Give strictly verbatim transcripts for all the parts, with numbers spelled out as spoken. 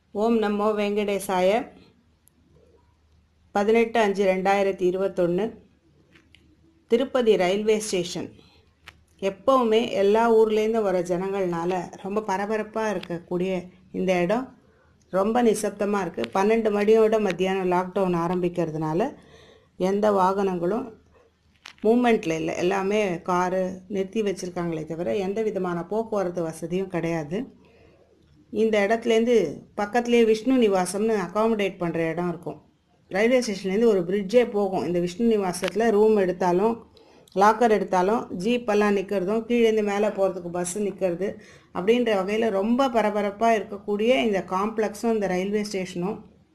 ஓம் நமோ வெங்கடேசாய. பதினெட்டு அஞ்சு ரெண்டாயிரத்தி இருபத்தொன்று திருப்பதி ரயில்வே ஸ்டேஷன். எப்போவுமே எல்லா ஊர்லேருந்து வர ஜனங்கள்னால ரொம்ப பரபரப்பாக இருக்கக்கூடிய இந்த இடம் ரொம்ப நிசப்தமாக இருக்குது. பன்னெண்டு மணியோட மத்தியானம் லாக்டவுன் ஆரம்பிக்கிறதுனால எந்த வாகனங்களும் மூமெண்ட்டில் இல்லை. எல்லாமே காரு நிறுத்தி வச்சுருக்காங்களே தவிர எந்த விதமான போக்குவரத்து வசதியும் கிடையாது. இந்த இடத்துலேருந்து பக்கத்துலேயே விஷ்ணு நிவாசம்னு அகாமடேட் பண்ணுற இடம் இருக்கும். ரயில்வே ஸ்டேஷன்லேருந்து ஒரு பிரிட்ஜே போகும். இந்த விஷ்ணு நிவாசத்தில் ரூம் எடுத்தாலும் லாக்கர் எடுத்தாலும் ஜீப்பெல்லாம் நிற்கிறதும் கீழேருந்து மேலே போகிறதுக்கு பஸ்ஸு நிற்கிறது அப்படின்ற வகையில் ரொம்ப பரபரப்பாக இருக்கக்கூடிய இந்த காம்ப்ளெக்ஸும் இந்த ரயில்வே ஸ்டேஷனும்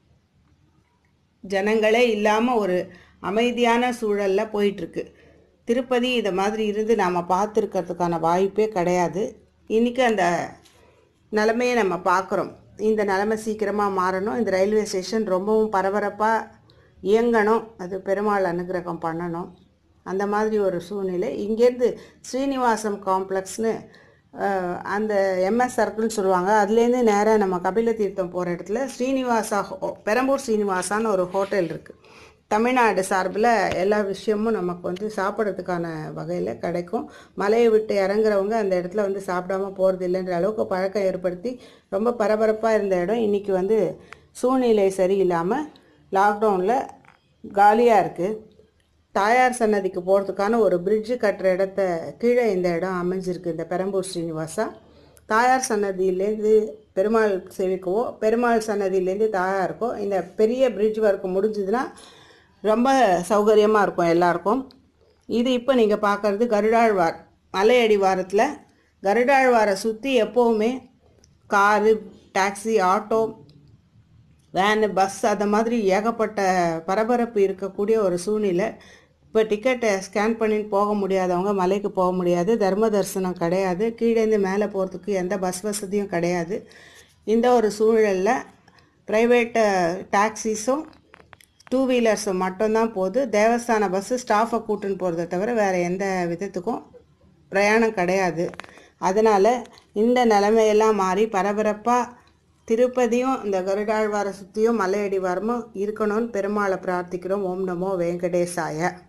ஜனங்களே இல்லாமல் ஒரு அமைதியான சூழலில் போயிட்டுருக்கு. திருப்பதி இதை மாதிரி இருந்து நாம் பார்த்துருக்கிறதுக்கான வாய்ப்பே கிடையாது. இன்றைக்கி அந்த நிலைமையை நம்ம பார்க்குறோம். இந்த நிலைமை சீக்கிரமாக மாறணும். இந்த ரயில்வே ஸ்டேஷன் ரொம்பவும் பரபரப்பாக இயங்கணும். அது பெருமாள் அனுகிரகம் பண்ணணும். அந்த மாதிரி ஒரு சூழ்நிலை. இங்கேருந்து ஸ்ரீனிவாசம் காம்ப்ளெக்ஸ்னு அந்த எம்எஸ் சர்க்கிள்னு சொல்லுவாங்க. அதுலேருந்து நேராக நம்ம கபில தீர்த்தம் போகிற இடத்துல ஸ்ரீனிவாசா பெரம்பூர் ஸ்ரீனிவாசான்னு ஒரு ஹோட்டல் இருக்குது. தமிழ்நாடு சார்பில் எல்லா விஷயமும் நமக்கு வந்து சாப்பிட்றதுக்கான வகையில் கிடைக்கும். மலையை விட்டு இறங்குறவங்க அந்த இடத்துல வந்து சாப்பிடாம போகிறது இல்லைன்ற அளவுக்கு பழக்கம் ஏற்படுத்தி ரொம்ப பரபரப்பாக இருந்த இடம் இன்றைக்கி வந்து சூழ்நிலை சரியில்லாமல் லாக்டவுனில் காலியாக இருக்குது. தாயார் சன்னதிக்கு போகிறதுக்கான ஒரு பிரிட்ஜு கட்டுற இடத்த கீழே இந்த இடம் அமைஞ்சிருக்கு. இந்த பெரம்பூர் ஸ்ரீனிவாசா தாயார் சன்னதியிலேருந்து பெருமாள் சேவிக்கவோ பெருமாள் சன்னதியிலேருந்து தாயாருக்கோ இந்த பெரிய பிரிட்ஜ் ஒர்க் முடிஞ்சதுன்னா ரொம்ப சௌகரியமாக இருக்கும் எல்லாருக்கும். இது இப்போ நீங்கள் பார்க்குறது கருடாழ்வார் மலையடிவாரத்தில். கருடாழ்வாரை சுற்றி எப்போவுமே car, taxi, auto, van, bus அந்த மாதிரி ஏகப்பட்ட பரபரப்பு இருக்கக்கூடிய ஒரு சூழ்நிலை. இப்போ டிக்கெட்டை ஸ்கேன் பண்ணின்னு போக முடியாதவங்க மலைக்கு போக முடியாது. தர்ம தரிசனம் கிடையாது. கீழேருந்து மேலே போகிறதுக்கு எந்த பஸ் வசதியும் கிடையாது. இந்த ஒரு சூழலில் ப்ரைவேட்டு டாக்ஸிஸும் டூ வீலர்ஸும் மட்டும்தான் போகுது. தேவஸ்தான பஸ்ஸு ஸ்டாஃபை கூட்டுன்னு போகிறத தவிர வேறு எந்த விதத்துக்கும் பிரயாணம் கிடையாது. அதனால் இந்த நிலைமையெல்லாம் மாறி பரபரப்பாக திருப்பதியும் இந்த கருடாழ்வாரை சுற்றியும் மலையடிவாரமும் இருக்கணும்னு பெருமாளை பிரார்த்திக்கிறோம். ஓம் நமோ வெங்கடேசாய.